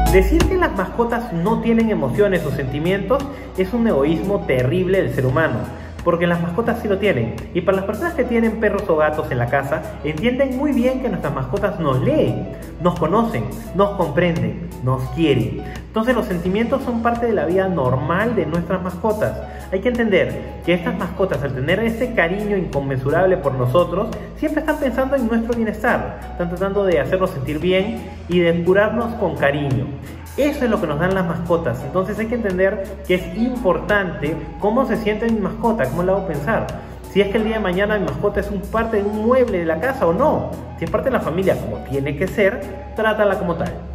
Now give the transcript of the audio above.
Decir que las mascotas no tienen emociones o sentimientos es un egoísmo terrible del ser humano, porque las mascotas sí lo tienen. Y para las personas que tienen perros o gatos en la casa, entienden muy bien que nuestras mascotas nos leen, nos conocen, nos comprenden, nos quieren. Entonces los sentimientos son parte de la vida normal de nuestras mascotas. Hay que entender que estas mascotas, al tener ese cariño inconmensurable por nosotros, siempre están pensando en nuestro bienestar, están tratando de hacernos sentir bien y de curarnos con cariño. Eso es lo que nos dan las mascotas. Entonces hay que entender que es importante cómo se siente mi mascota, cómo la hago pensar. Si es que el día de mañana mi mascota es parte de un mueble de la casa o no. Si es parte de la familia como tiene que ser, trátala como tal.